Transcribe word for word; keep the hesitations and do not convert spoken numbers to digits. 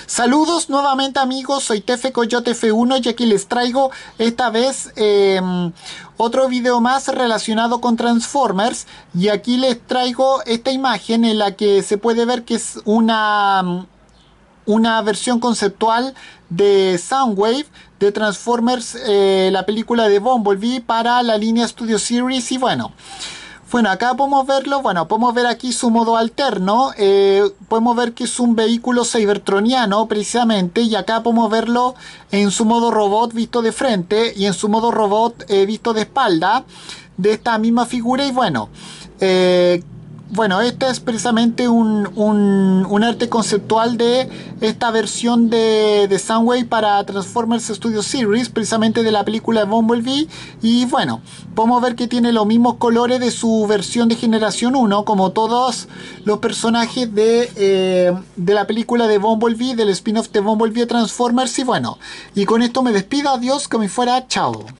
Saludos nuevamente amigos, soy Tefe Coyote F uno y aquí les traigo esta vez eh, otro video más relacionado con Transformers, y aquí les traigo esta imagen en la que se puede ver que es una, una versión conceptual de Soundwave de Transformers, eh, la película de Bumblebee para la línea Studio Series. Y bueno, Bueno, acá podemos verlo, bueno, podemos ver aquí su modo alterno, eh, podemos ver que es un vehículo cybertroniano precisamente, y acá podemos verlo en su modo robot visto de frente y en su modo robot eh, visto de espalda de esta misma figura. Y bueno, eh, bueno, este es precisamente un, un, un arte conceptual de esta versión de, de Soundwave para Transformers Studio Series, precisamente de la película de Bumblebee. Y bueno, podemos ver que tiene los mismos colores de su versión de generación uno, como todos los personajes de, eh, de la película de Bumblebee, del spin-off de Bumblebee Transformers. Y bueno, y con esto me despido, adiós, como si fuera, chao.